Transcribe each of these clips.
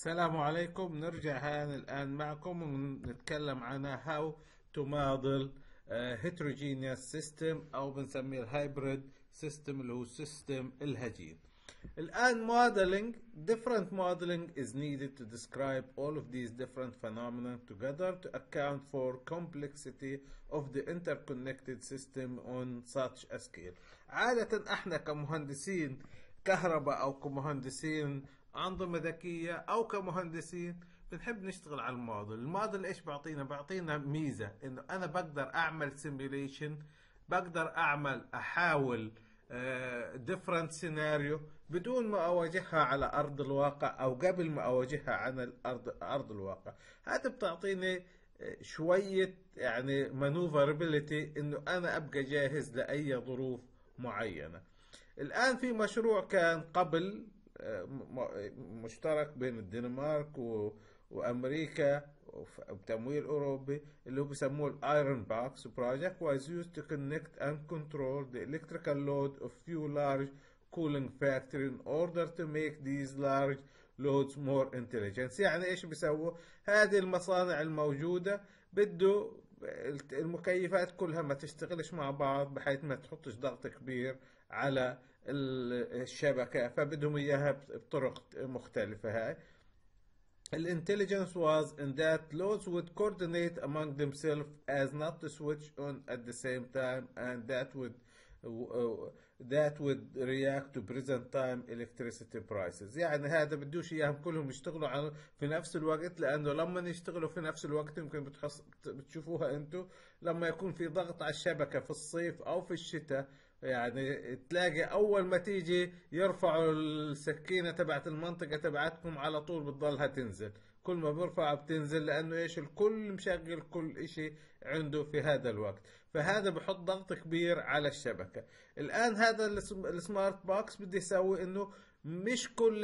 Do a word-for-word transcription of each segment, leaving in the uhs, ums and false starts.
السلام عليكم. نرجع هان الآن معكم ونتكلم عن how to model uh, heterogeneous system أو بنسميه الهايبريد system اللي هو system الهجين. الآن modeling different modeling is needed to describe all of these different phenomena together to account for complexity of the interconnected system on such a scale. عادة احنا كمهندسين كهرباء أو كمهندسين أنظمة ذكية أو كمهندسين بنحب نشتغل على الموديل. الموديل إيش بعطينا؟ بعطينا ميزة إنه أنا بقدر أعمل سيميليشن، بقدر أعمل أحاول ديفرنت uh, سيناريو بدون ما أواجهها على أرض الواقع أو قبل ما أواجهها على الأرض أرض الواقع. هذا بتعطيني شوية يعني مانوفرابيلتي إنه أنا أبقى جاهز لأي ظروف معينة. الآن في مشروع كان قبل مشترك بين الدنمارك وأمريكا وبتمويل أوروبي اللي هو بيسموه الأيرون باكس project was used to connect and control the electrical load of few large cooling factories in order to make these large loads more intelligent. يعني إيش بيسووا؟ هذه المصانع الموجودة بده المكيفات كلها ما تشتغلش مع بعض بحيث ما تحطش ضغط كبير على الشبكة، فبدهم إياها بطرق مختلفة. هاي الانتليجنس was in that loads would coordinate among themselves as not to switch on at the same time and that would uh, that would react to present time electricity prices. يعني هذا بدوش اياهم كلهم يشتغلوا على في نفس الوقت، لانه لما يشتغلوا في نفس الوقت يمكن بتحص بتشوفوها انتم لما يكون في ضغط على الشبكة في الصيف او في الشتاء، يعني تلاقي اول ما تيجي يرفعوا السكينة تبعت المنطقة تبعتكم على طول بتضلها تنزل، كل ما برفع بتنزل لانه ايش الكل مشغل كل اشي عنده في هذا الوقت، فهذا بحط ضغط كبير على الشبكة. الان هذا السمارت بوكس بدي يسوي انه مش كل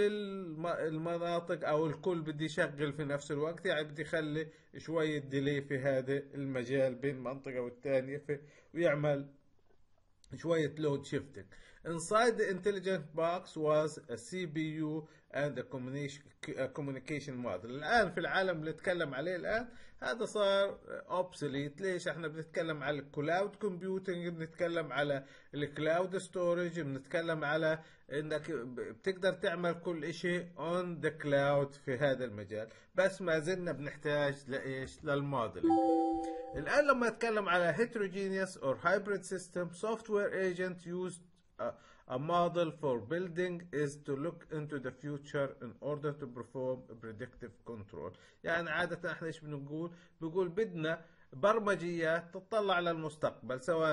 المناطق او الكل بدي يشغل في نفس الوقت، يعني بدي يخلي شوية ديلي في هذا المجال بين منطقة والتانية ويعمل شوية load shifting. Inside the intelligent box was a C P U and a communication model. الآن في العالم اللي نتكلم عليه الآن هذا صار obsolete. ليش؟ احنا بنتكلم على الكلاود كومبيوتنج، بنتكلم على الكلاود ستورج، بنتكلم على انك بتقدر تعمل كل اشي on the cloud في هذا المجال، بس ما زلنا بنحتاج لإيش؟ للموديلنج. الآن لما نتكلم على heterogeneous or hybrid system, software agent used a, a model for building is to look into the future in order to perform predictive control. يعني عادة احنا ايش بنقول؟ بقول بدنا برمجيات تطلع للمستقبل، سواء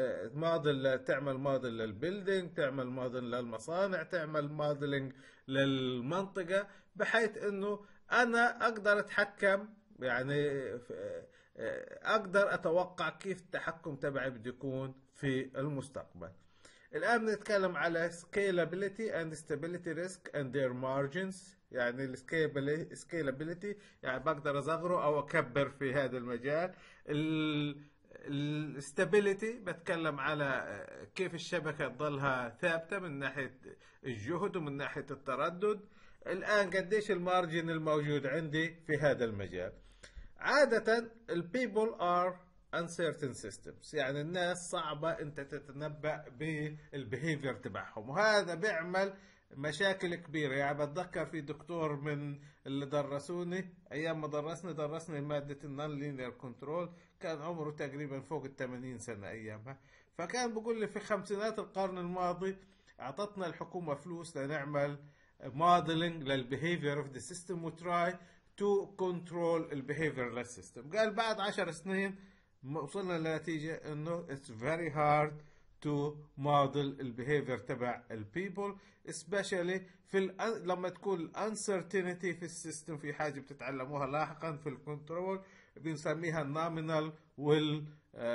موديل تعمل موديل للبيلدينج، تعمل موديل للمصانع، تعمل موديلنج للمنطقة، بحيث انه انا اقدر اتحكم، يعني اقدر اتوقع كيف التحكم تبعي بده يكون في المستقبل. الان بنتكلم على scalability and stability risk and their margins. يعني السكيلابيليتي يعني بقدر اصغره او اكبر في هذا المجال. الستابيليتي بتكلم على كيف الشبكة تضلها ثابتة من ناحية الجهد ومن ناحية التردد. الان قديش المارجن الموجود عندي في هذا المجال. عادة ال people are uncertain systems، يعني الناس صعبة انت تتنبأ بالبيهيفير تبعهم، وهذا بيعمل مشاكل كبيرة. يعني بتذكر في دكتور من اللي درسوني ايام ما درسني درسني مادة النون لينير كنترول، كان عمره تقريبا فوق الثمانين سنة ايامها، فكان بيقول لي في خمسينات القرن الماضي اعطتنا الحكومة فلوس لنعمل modeling للبيهيفير of the system وتراي to control البيهيفير system. قال بعد عشر سنين وصلنا لنتيجة انه it's very hard to model البيهيفير تبع البيبل، especially في ال لما تكون uncertainty في السيستم. في حاجة بتتعلموها لاحقا في الكنترول بنسميها النومينال وال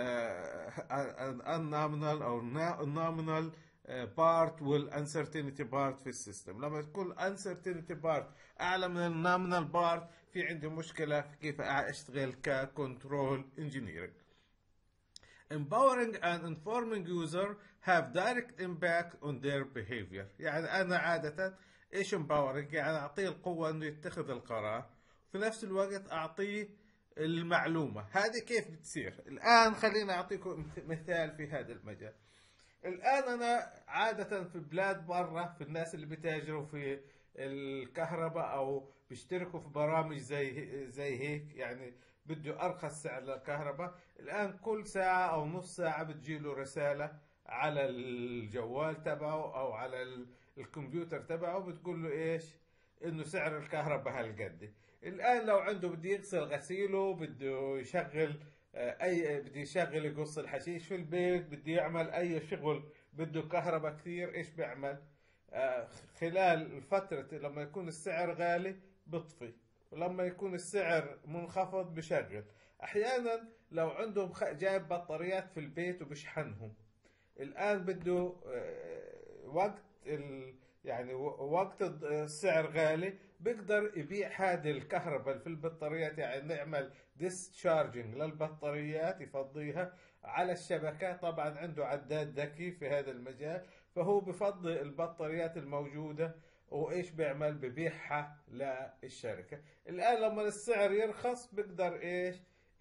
unnominal او nominal بارت والانسرتينتي بارت في السيستم. لما تكون uncertainty بارت اعلى من النومينال بارت في عندي مشكله في كيف اشتغل ككنترول انجينيرنج. empowering and informing user have direct impact on their behavior. يعني انا عاده ايش امباورنج؟ يعني اعطيه القوة انه يتخذ القرار، في نفس الوقت اعطيه المعلومة. هذه كيف بتصير؟ الان خلينا اعطيكم مثال في هذا المجال. الان انا عادة في بلاد برا، في الناس اللي بتاجروا في الكهرباء او بيشتركوا في برامج زي زي هيك، يعني بده ارخص سعر للكهرباء، الان كل ساعة او نص ساعة بتجيله رسالة على الجوال تبعه او على ال- الكمبيوتر تبعه، بتقول له ايش؟ انه سعر الكهرباء هالقد. الان لو عنده بده يغسل غسيله، بده يشغل آه، اي بده يشغل يقص الحشيش في البيت، بده يعمل اي شغل بده كهرباء كثير، ايش بيعمل؟ آه، خلال فترة لما يكون السعر غالي بطفي، ولما يكون السعر منخفض بشغل. احيانا لو عندهم خ- جايب بطاريات في البيت وبشحنهم، الآن بده آه، وقت ال يعني و- وقت الض- السعر غالي، بيقدر يبيع هذه الكهرباء اللي في البطاريات، يعني نعمل ديسشارجنج للبطاريات، يفضيها على الشبكة. طبعا عنده عداد ذكي في هذا المجال، فهو بفضي البطاريات الموجودة، وايش بيعمل؟ ببيعها للشركة. الآن لما السعر يرخص بيقدر ايش؟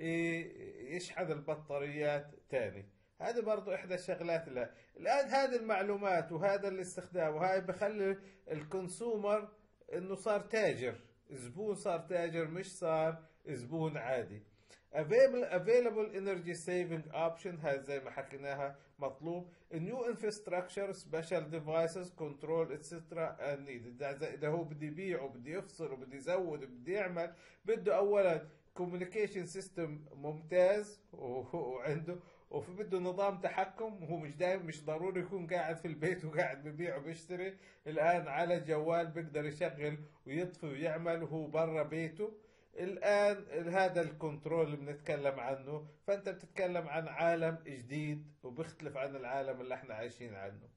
ي- يشحن البطاريات تاني. هذه برضو إحدى الشغلات اللي الآن هذه المعلومات وهذا الاستخدام، وهاي بخلي الكونسومر إنه صار تاجر، زبون صار تاجر، مش صار زبون عادي. available available energy saving option، هذا زي ما حكيناها مطلوب. new infrastructure special devices control etc and needed. إذا إذا هو بده يبيع وبده يفصل وبده يزود وبده يعمل، بده أولا كوميونيكيشن سيستم ممتاز وعنده، وفي بده نظام تحكم. هو مش دايم مش ضروري يكون قاعد في البيت وقاعد ببيع وبيشتري، الآن على الجوال بيقدر يشغل ويطفي ويعمل وهو برا بيته. الآن هذا الكنترول اللي بنتكلم عنه، فأنت بتتكلم عن عالم جديد وبيختلف عن العالم اللي احنا عايشين عنه.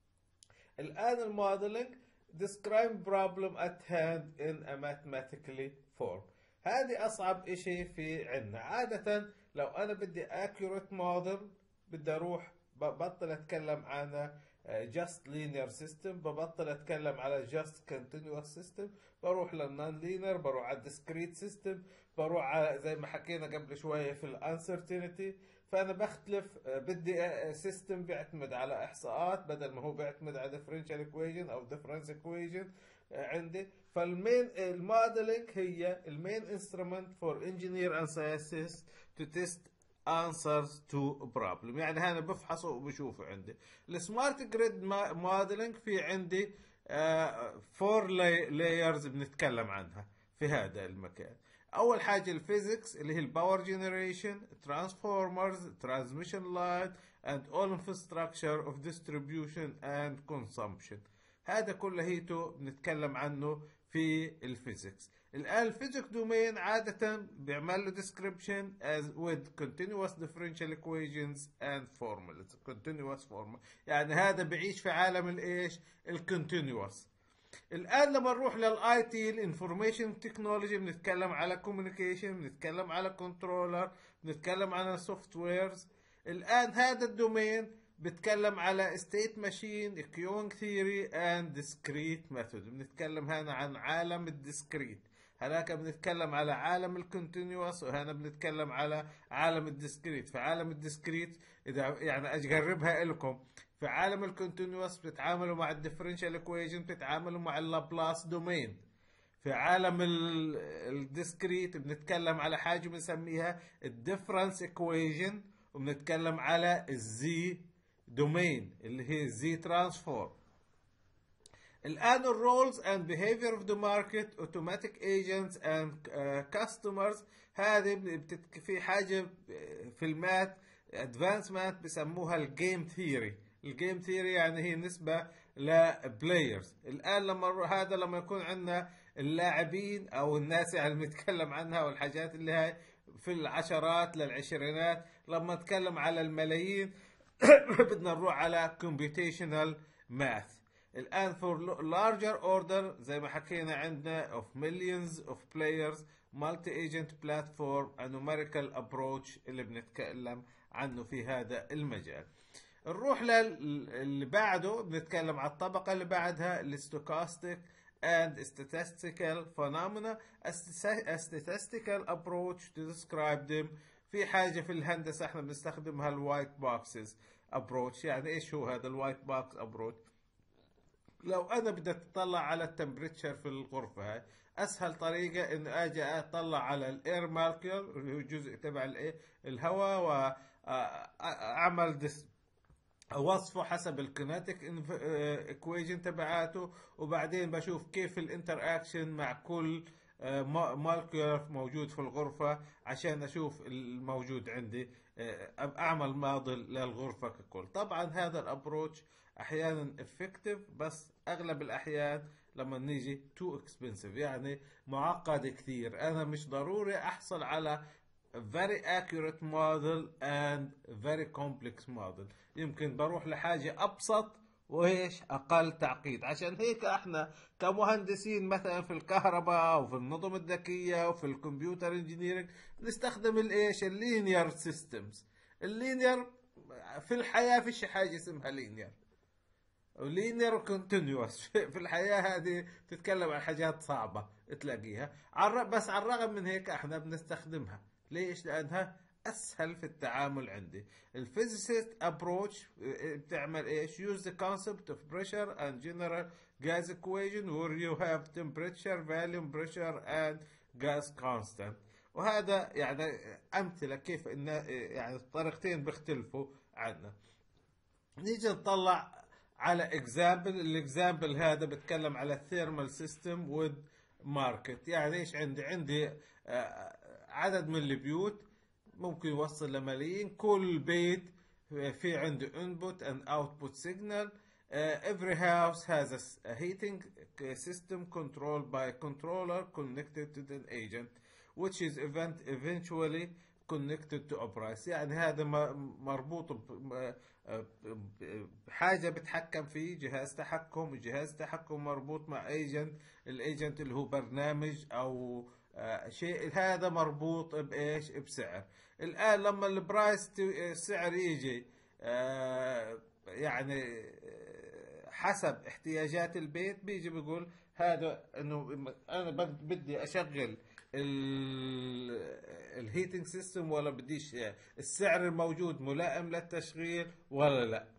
الآن الموديلنج describe problem at hand in a mathematically form. هذه أصعب إشي في عنا. عادة لو أنا بدي accurate model، بدي أروح ببطل أتكلم عن just linear system، ببطل أتكلم على just continuous system، بروح للنون linear، بروح على discrete system، بروح على زي ما حكينا قبل شوية في الانسرتينتي. فأنا بختلف، بدي سيستم بيعتمد على إحصاءات بدل ما هو بيعتمد على differential equation أو difference equation عندي. فالمين الموديلنج هي المين انسترومنت فور انجينير اند ساينتست تو تيست answers to problem. يعني هنا بفحصه وبشوفه عندي. السمارت جريد موديلنج في عندي فور لايرز بنتكلم عنها في هذا المكان. اول حاجه الفيزيكس اللي هي الباور جنريشن، ترانسفورمرز، ترانسميشن لاين and all infrastructure of distribution and consumption. هذا كله هيتو بنتكلم عنه في الفيزيكس. الآن الفيزيك دومين عادة بيعمل له description as with continuous differential equations and formulas. continuous formula يعني هذا بيعيش في عالم الايش؟ الكونتينوس. الآن لما نروح للاي تي الانفورميشن تكنولوجي، بنتكلم على كوميونيكيشن، بنتكلم على كنترولر، بنتكلم على سوفت ويرز. الآن هذا الدومين بتكلم على state machine, queuing theory and discrete method. بنتكلم هنا عن عالم الديسكريت، هناك بنتكلم على عالم الكونتينوس، وهنا بنتكلم على عالم الديسكريت. في عالم الديسكريت اذا يعني اجربها لكم، في عالم الكونتينوس بتتعاملوا مع الديفرنشال ايكويشن، بتتعاملوا مع اللابلاس دومين. في عالم الديسكريت بنتكلم على حاجه بنسميها الديفرنس ايكويشن، وبنتكلم على الزي دومين اللي هي الزي ترانسفورم. الآن الرولز and behavior of the market, automatic agents and uh, customers. هذه بتتك في حاجة في المات advancement بسموها الجيم ثيوري. الجيم ثيوري يعني هي نسبة لبلايرز. الآن لما هذا لما يكون عندنا اللاعبين أو الناس اللي بنتكلم عنها والحاجات اللي هاي في العشرات للعشرينات، لما نتكلم على الملايين بدنا نروح على computational math. الآن for larger order زي ما حكينا عندنا of millions of players, multi-agent platform, a numerical approach اللي بنتكلم عنه في هذا المجال. نروح للي بعده، بنتكلم على الطبقة اللي بعدها الستوكاستيك and statistical phenomena. A statistical approach to describe them. في حاجة في الهندسة احنا بنستخدمها الوايت بوكسز ابروتش. يعني ايش هو هذا الوايت بوكس ابروتش؟ لو انا بدي اطلع على التمبريتشر في الغرفة هاي، اسهل طريقة ان اجي اطلع على الاير مالكيول اللي هو الجزء تبع الايه الهواء، واعمل وصفه حسب الكينيتيك ايكويجن تبعاته، وبعدين بشوف كيف الانتر اكشن مع كل مولكيول موجود في الغرفة عشان اشوف الموجود عندي، اعمل موديل للغرفة ككل. طبعا هذا الابروتش احيانا افكتيف، بس اغلب الاحيان لما نيجي تو اكسبنسيف، يعني معقد كثير. انا مش ضروري احصل على very accurate model and very complex model. يمكن بروح لحاجة ابسط وايش اقل تعقيد. عشان هيك احنا كمهندسين مثلا في الكهرباء وفي النظم الذكية وفي الكمبيوتر انجينيرنج بنستخدم الايش اللينير سيستمز. اللينير في الحياة فيش حاجة اسمها لينير ولينير وكونتينيوس. في الحياة هذه تتكلم عن حاجات صعبة تلاقيها، بس على الرغم من هيك احنا بنستخدمها. ليش؟ لانها اسهل في التعامل. عندي الفيزيست ابروتش بتعمل ايش؟ use the concept of pressure and general gas equation where you have temperature, volume, pressure and gas constant. وهذا يعني امثله كيف ان يعني الطريقتين بيختلفوا عنا. نيجي نطلع على اكزامبل. الاكزامبل هذا بتكلم على الثيرمال سيستم وذ ماركت. يعني ايش عندي؟ عندي عدد من البيوت ممكن يوصل لملايين. كل بيت في عنده input and output signal. Uh, every house has a, a heating system controlled by a controller connected to an agent which is event eventually connected to a price. يعني هذا مربوط بحاجة بتحكم فيه، جهاز تحكم، وجهاز تحكم مربوط مع ايجنت. الايجنت اللي هو برنامج او شيء، هذا مربوط بايش؟ بسعر. الان لما البرايس السعر يجي يعني حسب احتياجات البيت، بيجي بيقول هذا انه انا بدي اشغل الهيتنج سيستم ولا بديش، السعر الموجود ملائم للتشغيل ولا لا.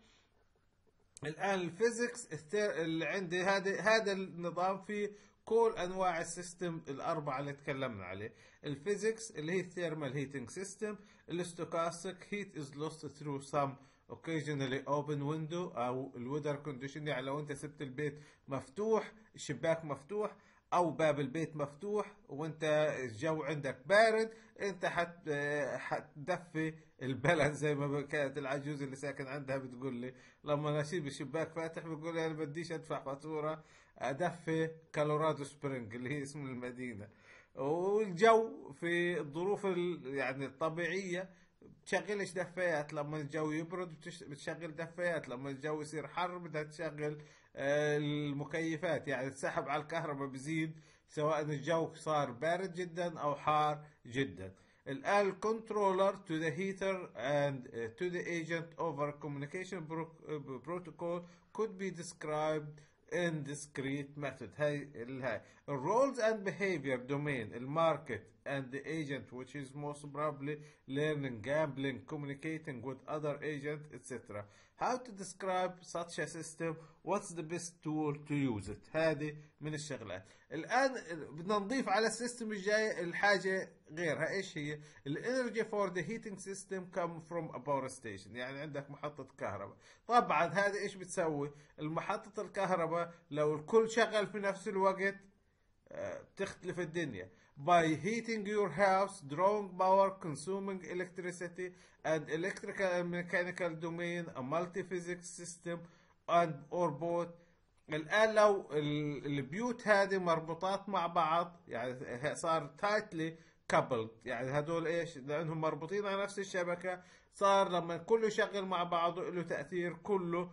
الان الفيزيكس اللي عندي هذا هذا النظام فيه كل انواع السيستم الاربعه اللي تكلمنا عليه. الفيزيكس اللي هي الثيرمال هيتنج سيستم، الاستوكاستيك هيت از لوست ثرو سم occasionally open window او الويذر كونديشن. يعني لو انت سبت البيت مفتوح، الشباك مفتوح او باب البيت مفتوح وانت الجو عندك بارد، انت حت حتدفي البلد. زي ما كانت العجوز اللي ساكن عندها بتقول لي لما نسيب الشباك فاتح، بتقول لي انا بديش ادفع فاتوره، ادفي كولورادو سبرينج اللي هي اسم المدينه. والجو في الظروف يعني الطبيعيه بتشغلش دفايات، لما الجو يبرد بتشغل دفايات، لما الجو يصير حر بدها تشغل المكيفات. يعني السحب على الكهرباء بزيد سواء الجو صار بارد جدا او حار جدا. الآن controller to the heater and to the agent over communication protocol could be described in discrete method. هاي الهاي roles and behavior domain الماركت and the agent which is most probably learning, gambling, communicating with other agent et cetera. How to describe such a system? What's the best tool to use it? هذه من الشغلات. الآن بدنا نضيف على السيستم الجاي الحاجة غيرها. إيش هي؟ الانرجي for the heating system come from a power station. يعني عندك محطة كهرباء. طبعا هذا إيش بتسوي؟ المحطة الكهرباء لو الكل شغل في نفس الوقت بتختلف الدنيا. By heating your house, drawing power, consuming electricity, and electrical and mechanical domain, a multi-physics system, and or both. الآن لو البيوت هذه مربوطات مع بعض، يعني صار tightly coupled، يعني هدول ايش؟ لأنهم مربوطين على نفس الشبكة، صار لما كله يشغل مع بعضه له تأثير، كله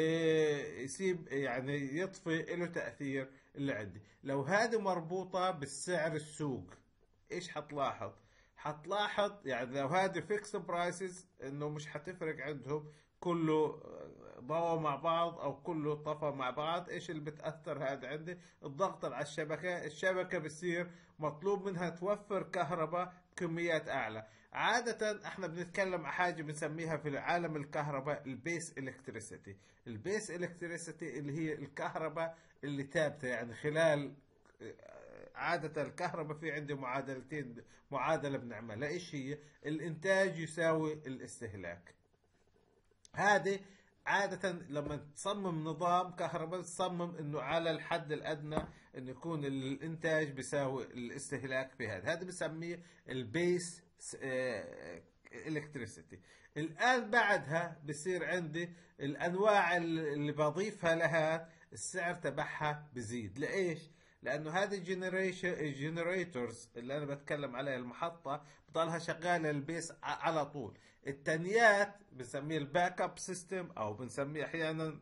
يسيب يعني يطفي له تأثير اللي عندي. لو هذه مربوطة بالسعر السوق، ايش حتلاحظ؟ حتلاحظ يعني لو هذه فيكس برايسز انه مش حتفرق عندهم، كله ضوى مع بعض او كله طفى مع بعض. ايش اللي بتاثر هذا عندي؟ الضغط على الشبكه. الشبكه بصير مطلوب منها توفر كهرباء بكميات اعلى. عادة احنا بنتكلم عن حاجة بنسميها في عالم الكهرباء البيس الكتريسيتي. البيس الكتريسيتي اللي هي الكهرباء اللي ثابتة، يعني خلال عادة الكهرباء في عندي معادلتين، معادلة بنعملها. ايش هي؟ الانتاج يساوي الاستهلاك. هذه عادة لما تصمم نظام كهرباء تصمم انه على الحد الادنى انه يكون الانتاج بيساوي الاستهلاك في هذا. هذا بسميه البيس الكتريسيتي. الان بعدها بصير عندي الانواع اللي بضيفها لها السعر تبعها بزيد. لايش؟ لانه هذه الجنريشن الجنريتورز اللي انا بتكلم عليها المحطه بضلها شغاله البيس على طول. التانيات بنسميه الباك اب سيستم، او بنسميه احيانا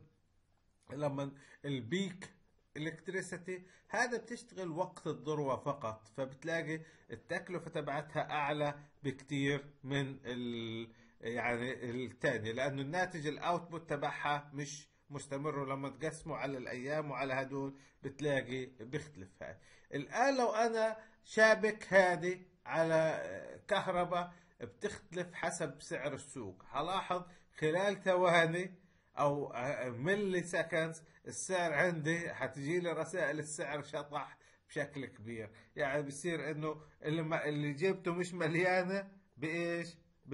لما البيك الكتريسيتي، هذا بتشتغل وقت الذروه فقط، فبتلاقي التكلفه تبعتها اعلى بكتير من ال يعني الثانيه، لانه الناتج الاوتبوت تبعها مش مستمر. لما تقسمه على الايام وعلى هدول بتلاقي بيختلف. هاي الان لو انا شابك هذه على كهرباء بتختلف حسب سعر السوق. هلاحظ خلال ثواني او ملي سكندز السعر عندي حتجي لي رسائل السعر شطح بشكل كبير. يعني بصير انه اللي, اللي جبته مش مليانه بايش؟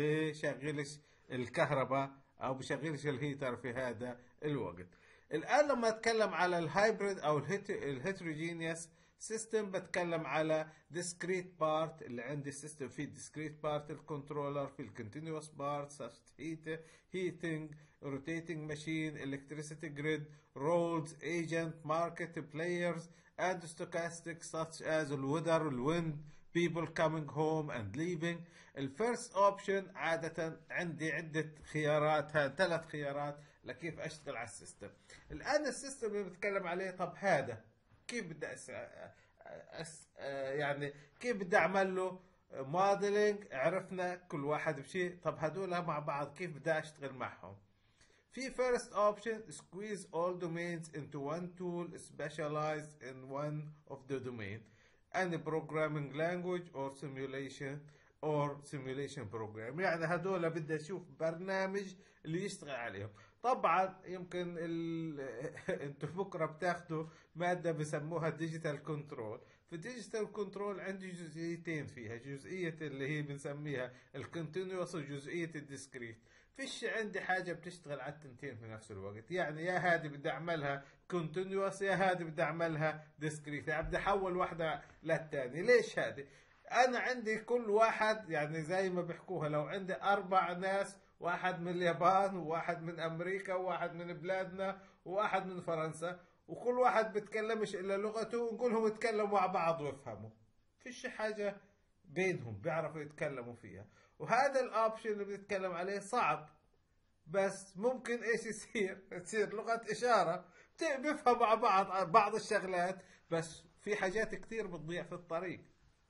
بشغلش الكهرباء او بشغلش الهيتر في هذا الوقت. الان لما اتكلم على الهايبريد او الهيتروجينيوس سيستم بتكلم على discrete part. اللي عندي السيستم فيه discrete part الكنترولر، في الكونتينوس بارت such heat heating rotating machine electricity grid roles agent market players and stochastics such as the weather wind people coming home and leaving. الفيرست اوبشن عادة عندي عدة خيارات، ثلاث خيارات لكيف اشتغل على السيستم. الان السيستم اللي بتكلم عليه، طب هذا كيف بدي أس... أس... يعني كيف بدي اعمل له موديلنج؟ عرفنا كل واحد بشيء. طب هدول مع بعض كيف بدي اشتغل معهم؟ في first option squeeze all domains into one tool specialized in one of the domain, any programming language or simulation or simulation program. يعني هدول بدي اشوف برنامج اللي يشتغل عليهم. طبعا يمكن ال... انتم بكره بتاخذوا ماده بسموها ديجيتال كنترول. في الديجيتال كنترول عندي جزئيتين فيها، جزئيه اللي هي بنسميها الكونتينوس وجزئيه الديسكريت. فيش عندي حاجه بتشتغل على التنتين في نفس الوقت. يعني يا هذه بدي اعملها كونتينوس يا هذه بدي اعملها ديسكريت، يعني بدي احول واحده للثانيه. ليش هذه؟ انا عندي كل واحد يعني زي ما بيحكوها، لو عندي اربع ناس، واحد من اليابان وواحد من امريكا وواحد من بلادنا وواحد من فرنسا، وكل واحد بيتكلمش الا لغته، ونقول لهم يتكلموا مع بعض ويفهموا. فيش حاجه بينهم بيعرفوا يتكلموا فيها. وهذا الاوبشن اللي بنتكلم عليه صعب، بس ممكن ايش يصير؟ تصير لغه اشاره بيفهموا مع بعض بعض الشغلات، بس في حاجات كثير بتضيع في الطريق.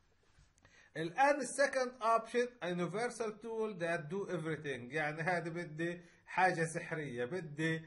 الان السكند اوبشن universal tool that do everything. يعني هذا بدي حاجه سحريه، بدي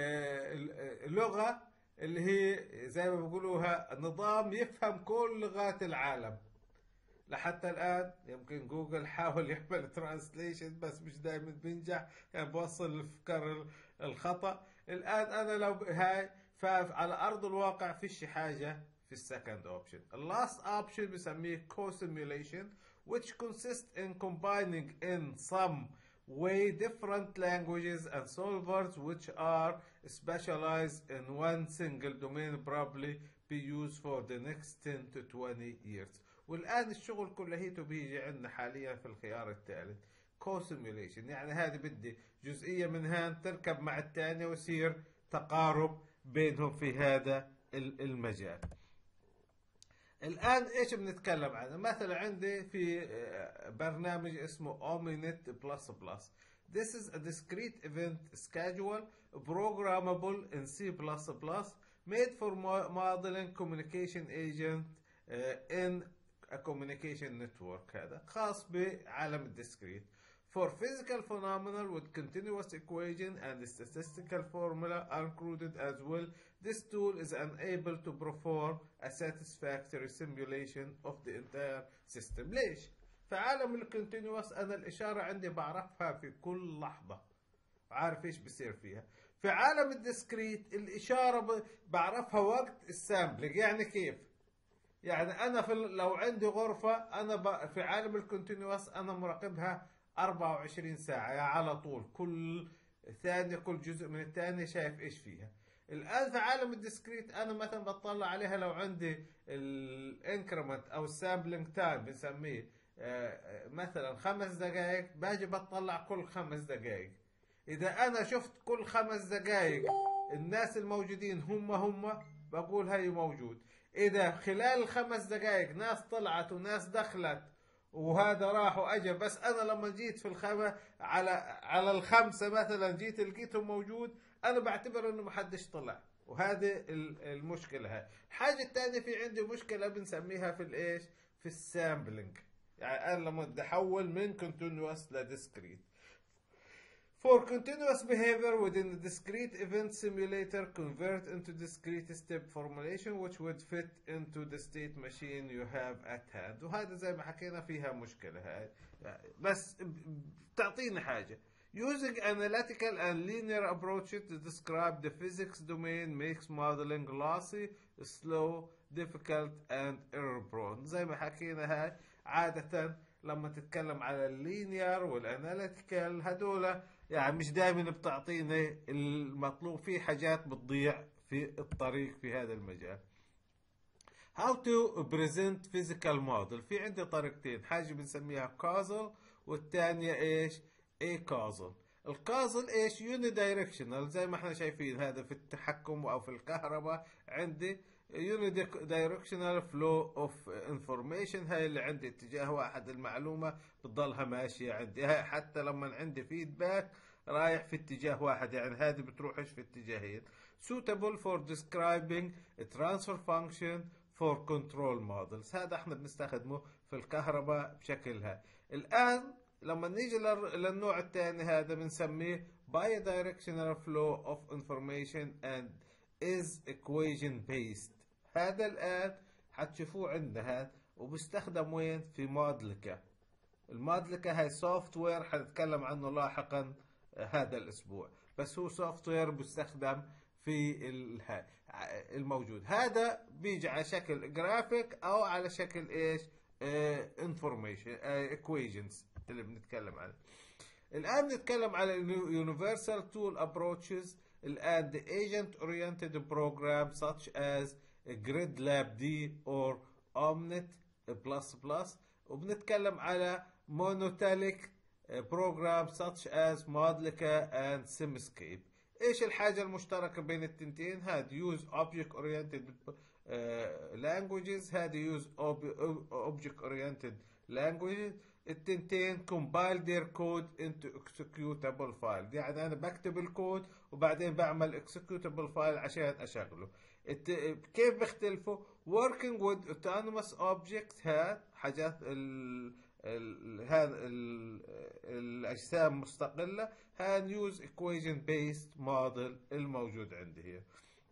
آه لغه اللي هي زي ما بيقولوها نظام يفهم كل لغات العالم. لحتى الان يمكن جوجل حاول يعمل ترانسليشن بس مش دائما بينجح، يعني بوصل الافكار الخطا. الان انا لو هاي فعلى ارض الواقع فيش حاجه في السكند اوبشن. اللاست اوبشن بسميه co-simulation which consists in combining in some way different languages and solvers which are specialized in one single domain probably be used for the next ten to twenty years. والآن الشغل كلهيته بيجي عندنا حاليا في الخيار الثالث co-simulation. يعني هذه بدي جزئية من هان تركب مع الثانية ويصير تقارب بينهم في هذا المجال. الآن إيش بنتكلم عنه؟ مثلا عندي في برنامج اسمه Omninet Plus Plus. This is a discrete event schedule programmable in C plus plus made for modeling communication agent in a communication network. هذا خاص بعالم الديسكريت. For physical phenomena with continuous equation and statistical formula are included as well, this tool is unable to perform a satisfactory simulation of the entire system. ليش؟ في عالم الكونتينوس أنا الإشارة عندي بعرفها في كل لحظة، عارف إيش بصير فيها. في عالم الديسكريت الإشارة بعرفها وقت السامبلينج. يعني كيف؟ يعني أنا في لو عندي غرفة أنا في عالم الكونتينوس أنا مراقبها أربعة وعشرين ساعة، يعني على طول كل ثانية كل جزء من الثانية شايف إيش فيها. الآن في عالم الديسكريت أنا مثلا بطلع عليها لو عندي الانكرمنت أو السامبلينج تايم بنسميه مثلا خمس دقائق، باجي بطلع كل خمس دقائق. إذا أنا شفت كل خمس دقائق الناس الموجودين هم هم بقول هاي موجود. إذا خلال الخمس دقائق ناس طلعت وناس دخلت وهذا راح وأجا، بس أنا لما جيت في الخمسة على على الخمسة مثلا جيت لقيتهم موجود، أنا بعتبر إنه محدش طلع، وهذه المشكلة. هاي الحاجة الثانية، في عندي مشكلة بنسميها في الإيش؟ في السامبلينج. يعني أنا لما بدي أحول من continuous لديسكريت. For continuous behavior within the discrete event simulator, convert into discrete step formulation which would fit into the state machine you have at hand. وهذا زي ما حكينا فيها مشكلة هاي، بس تعطينا حاجة. Using analytical and linear approaches to describe the physics domain makes modeling lossy, slow, difficult and error prone. زي ما حكينا هاي عادة لما تتكلم على اللينير والاناليتيكال هدول يعني مش دائما بتعطينا المطلوب، في حاجات بتضيع في الطريق في هذا المجال. How to present physical model. في عندي طريقتين، حاجة بنسميها causal والثانية ايش؟ acausal. الكازل ايش؟ unidirectional زي ما احنا شايفين هذا في التحكم او في الكهرباء عندي unidirectional flow of information، هاي اللي عندي اتجاه واحد، المعلومة بتضلها ماشية عندي، هاي حتى لما عندي فيدباك رايح في اتجاه واحد، يعني هذه بتروحش في اتجاهين. suitable for describing a transfer function for control models. هذا احنا بنستخدمه في الكهرباء بشكلها. الآن لما نيجي للنوع الثاني هذا بنسميه bidirectional flow of information and is equation based. هذا الآن حتشوفوه عندنا هذا، وبستخدم وين؟ في مودلكا. المودلكا هاي سوفت وير حنتكلم عنه لاحقا هذا الأسبوع، بس هو سوفت وير بيستخدم في الموجود. هذا بيجي على شكل جرافيك أو على شكل إيش؟ انفورميشن ايكويشنز اللي بنتكلم عنه. الآن نتكلم على universal tool approaches. الآن the agent oriented program such as GridLab D or Omnet plus plus، وبنتكلم على monolithic program such as Modelica and Simscape. ايش الحاجة المشتركة بين التنتين؟ هذا use object oriented uh, languages، هذا use object oriented languages. التنتين compile their code into executable file، يعني أنا بكتب الكود وبعدين بعمل executable file عشان أشغله. كيف بيختلفوا؟ working with autonomous objects، ها حاجات ال هذا الأجسام مستقلة، هان use equation based model الموجود عندي هي.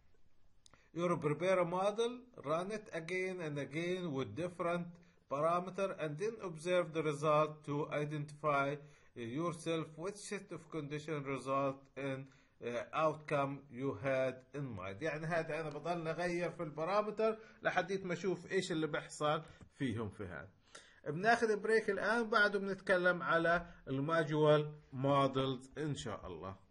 You prepare a model, run it again and again with different parameter and then observe the result to identify yourself which set of condition result in uh, outcome you had in mind. يعني هذا أنا بضل أغير في البارامتر لحديت ما أشوف إيش اللي بيحصل فيهم في هذا. بناخذ بريك الآن، بعده بنتكلم على الماجوال مودلز إن شاء الله.